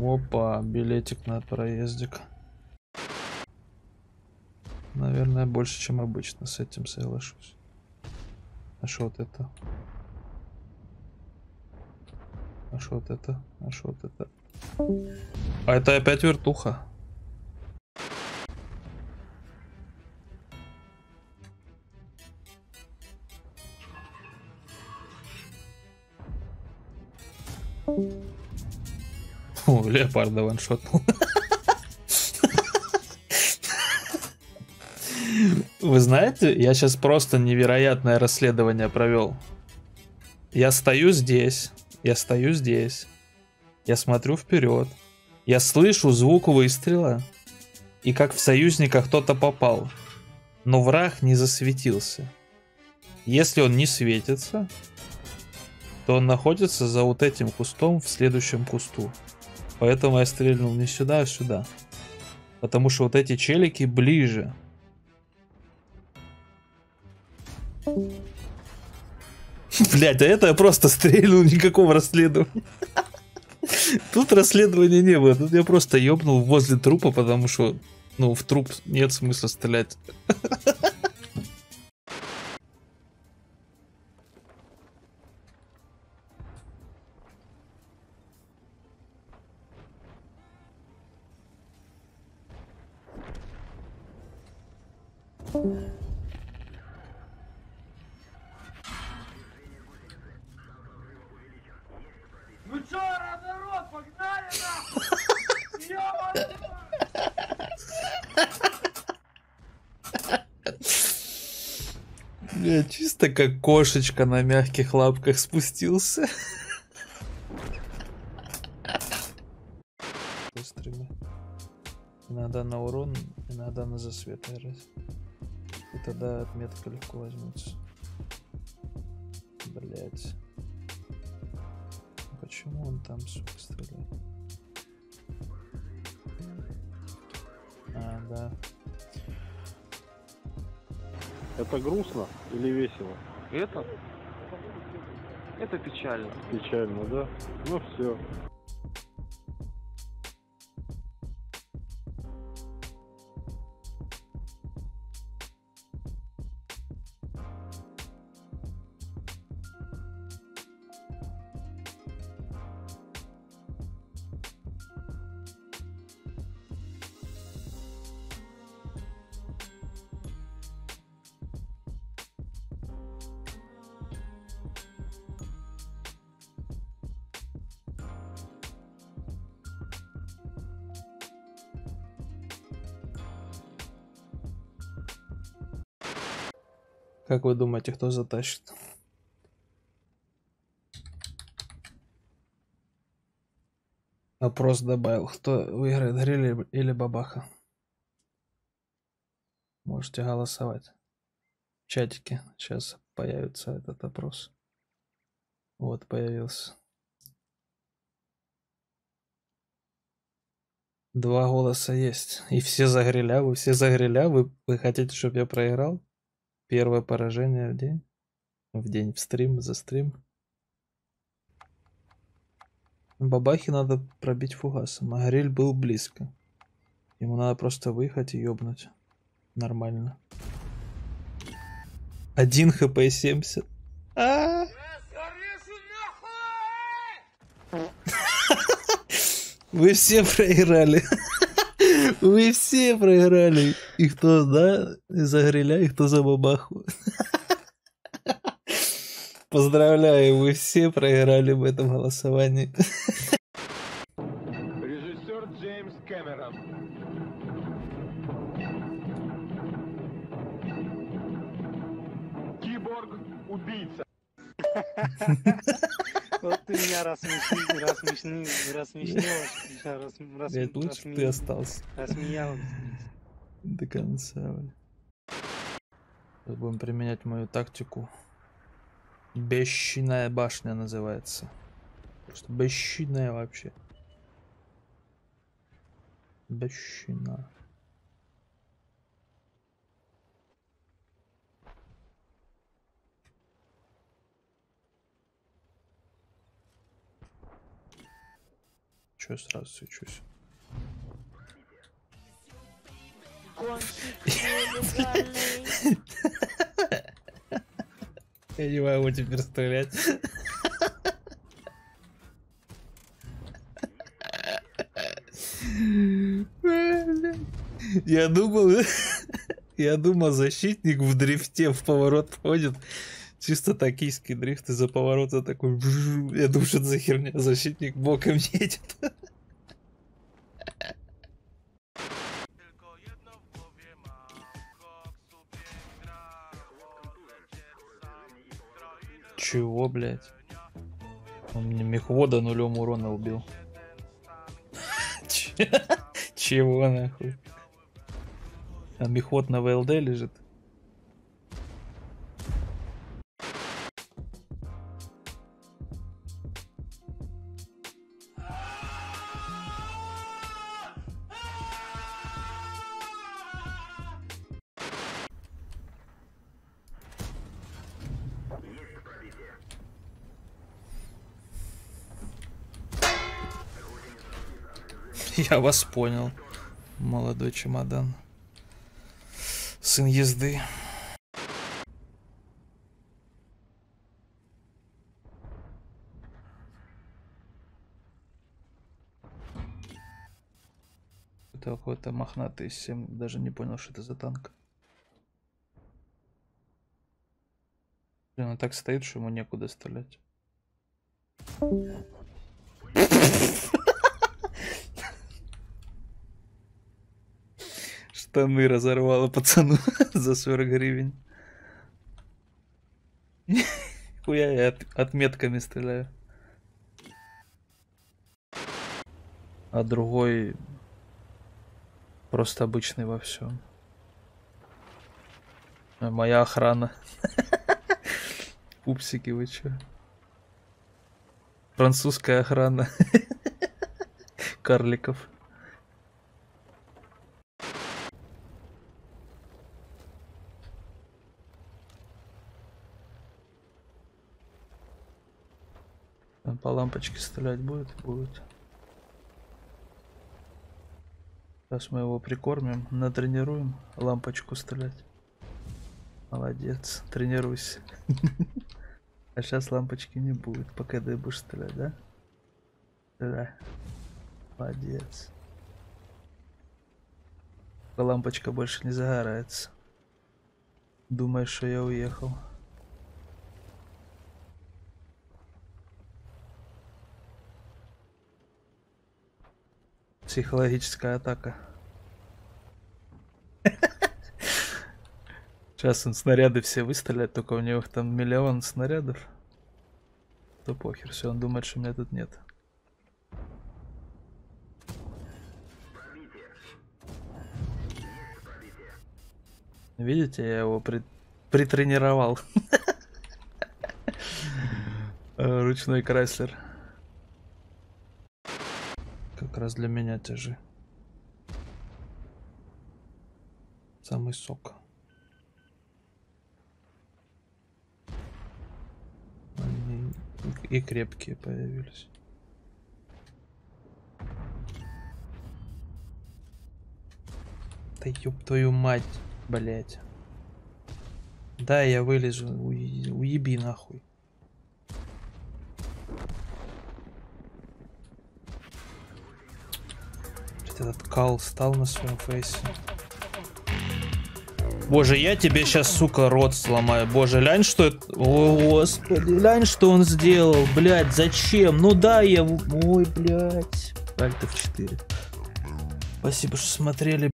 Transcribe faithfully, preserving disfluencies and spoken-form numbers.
Опа, билетик на проездик. Наверное, больше, чем обычно, с этим соглашусь. А что вот это? А что вот это? А что вот это? А это опять вертуха. О, леопарда ваншотнул. Вы знаете, я сейчас просто невероятное расследование провел. Я стою здесь, я стою здесь, я смотрю вперед, я слышу звук выстрела, и как в союзника кто-то попал, но враг не засветился. Если он не светится, то он находится за вот этим кустом в следующем кусту. Поэтому я стрельнул не сюда, а сюда. Потому что вот эти челики ближе. Блять, а это я просто стрельнул, никакого расследования. Тут расследования не было. Тут я просто ёбнул возле трупа, потому что, ну, в труп нет смысла стрелять. Ну чё, народ, погнали нахуй! Я чисто как кошечка на мягких лапках спустился. Стримы. Иногда на урон, иногда на засвет играть. И тогда отметка легко возьмется. Блять. Почему он там, сука, стреляет? А, да. Это грустно или весело? Это? Это печально. Печально, да? Ну все. Как вы думаете, кто затащит? Вопрос добавил. Кто выиграет, Гриль или Бабаха? Можете голосовать. В чатике сейчас появится этот опрос. Вот, появился. Два голоса есть. И все за Гриля. Вы все за Гриля? Вы, вы хотите, чтобы я проиграл? Первое поражение в день? В день, в стрим, за стрим. Бабахе надо пробить фугасом. А Гриль был близко. Ему надо просто выехать и ёбнуть. Нормально. Один хп семьдесят. А -а -а. Вы все проиграли. Вы все проиграли. И кто, да, за Гриля, и кто за Бабаху. Поздравляю, вы все проиграли в этом голосовании. Режиссер Джеймс Кэмерон. Киборг-убийца. Вот ты меня рассмешил, рассмешил, рассмешил, Блять, лучше бы ты остался рассмеял. до конца. Сейчас будем применять мою тактику. Бесчинная башня называется. Просто бесчинная вообще. Бесчина. Че Че я сразу свечусь? Я не могу теперь стрелять. Я думал, я думал, защитник в дрифте в поворот входит. Чисто токийский дрифт из-за поворота такой. Я думаю, что это за херня. Защитник боком едет. Чего, блядь? Он мне мехвода нулем урона убил. Чего нахуй? А мехвод на ВЛД лежит? Я вас понял, молодой чемодан. Сын езды. Это какой-то мохнатый семь, даже не понял, что это за танк. Блин, он так стоит, что ему некуда стрелять. Штаны разорвало пацану за сорок гривен. Хуя я от, отметками стреляю. А другой просто обычный во всем. Моя охрана. Пупсики, вы чё? Французская охрана. Карликов. По лампочке стрелять будет? Будет. Сейчас мы его прикормим, натренируем лампочку стрелять. Молодец, тренируйся. А сейчас лампочки не будет, пока ты будешь стрелять, да? Да. Молодец. Лампочка больше не загорается. Думаешь, что я уехал? Психологическая атака. Сейчас он снаряды все выстрелят, только у него там миллион снарядов. То похер, все, он думает, что меня тут нет. Видите, я его при... притренировал. Ручной Крайслер. Как раз для меня тяжи. Самый сок. Они и крепкие появились. Да ёб твою мать, блять. Да, я вылезу, уеби нахуй. Этот кал стал на своем фейсе. Боже, я тебе сейчас, сука, рот сломаю. Боже, глянь, что это... О, господи, глянь, что он сделал. Блядь, зачем? Ну да, я... Ой, блядь. Альт эф четыре. Спасибо, что смотрели.